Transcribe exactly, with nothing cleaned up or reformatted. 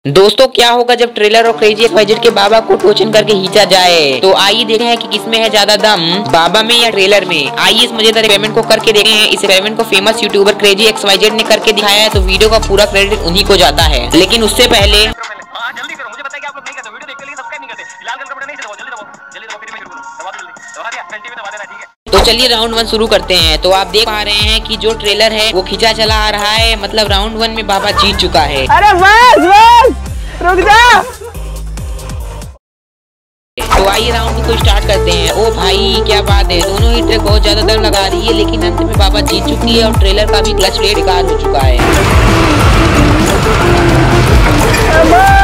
दोस्तों क्या होगा जब ट्रेलर और क्रेजी एक्स वाई जेड के बाबा को टोचन करके खींचा जाए। तो आइए देखें हैं कि किसमें है ज्यादा दम, बाबा में या ट्रेलर में। आइए इस मजेदार एक्सपेरिमेंट को करके देखें हैं। इस एक्सपेरिमेंट को famous YouTuber crazy X Y Z ने करके दिखाया है, तो वीडियो का पूरा क्रेडिट उन्हीं को जाता है। लेकिन उससे पहले जल्दी करो, मुझे पता है कि आप लोग नहीं करते, वीडियो देखते लेकिन सब्सक्राइब नहीं करते। लाल कलर का बटन नहीं दबाओ, जल्दी दबाओ, जल्दी दबाओ, फिर मैं शुरू करूं। दबा दो, जल्दी दबा दिया, घंटी में दबा देना, ठीक है। तो चलिए राउंड वन शुरू करते हैं। तो आप देख पा रहे हैं कि जो ट्रेलर है वो खींचा चला आ रहा है, मतलब राउंड वन में बाबा जीत चुका है। अरे बस बस रुक जा। तो आइए राउंड को स्टार्ट करते हैं। ओ भाई क्या बात है, दोनों ही ट्रैक बहुत ज्यादा दम लगा रही है, लेकिन अंत में बाबा जीत चुकी है और ट्रेलर का भी क्लच प्लेट बेकार हो चुका है।